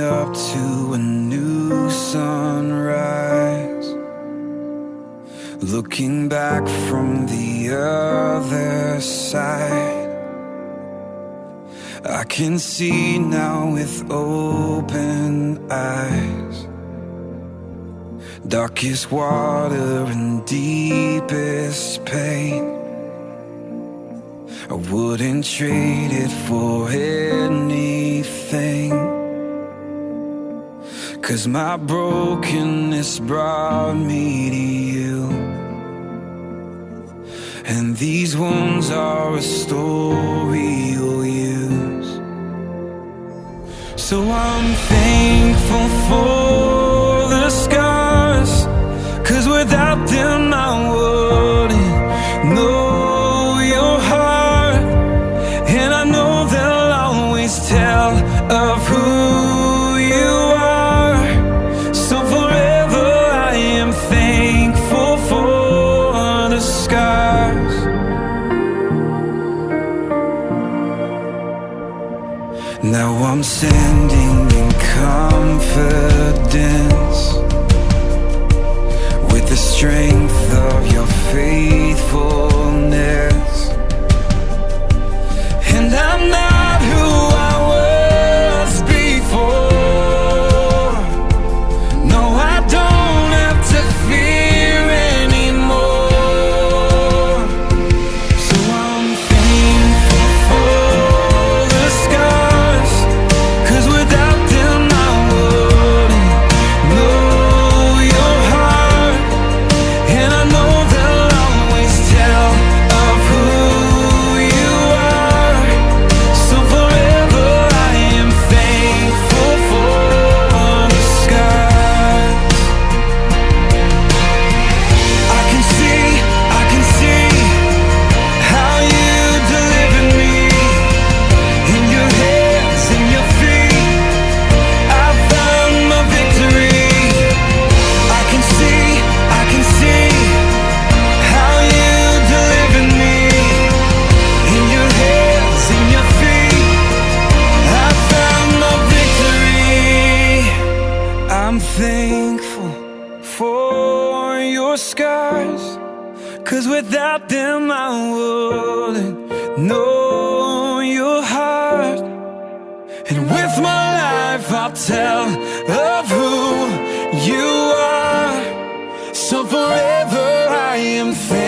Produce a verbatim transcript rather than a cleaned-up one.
up to a new sunrise, looking back from the other side. I can see now with open eyes, darkest water and deepest pain. I wouldn't trade it for anything, 'cause my brokenness brought me to you, and these wounds are a story you'll use. So I'm thankful for the scars, 'cause without them I wouldn't know your heart. And I know they'll always tell of who you are. So forever I am thankful for the scars. Now I'm standing in confidence, with the strength of your faithfulness. And I'm not who I was before. No, I don't have to fear anymore. So I'm thankful for the scars, 'cause without them I wouldn't know your heart. And I know they'll always tell of who you are. So forever I am thankful for the scars. I can see, I can see how you delivered me. In your hands, in your feet, I found my victory. I can see, I can see how you delivered me. In your hands, in your feet, I found my victory. I'm thankful for your scars, 'cause without them I wouldn't know your heart. And with my life I'll tell of who you are. So forever I am thankful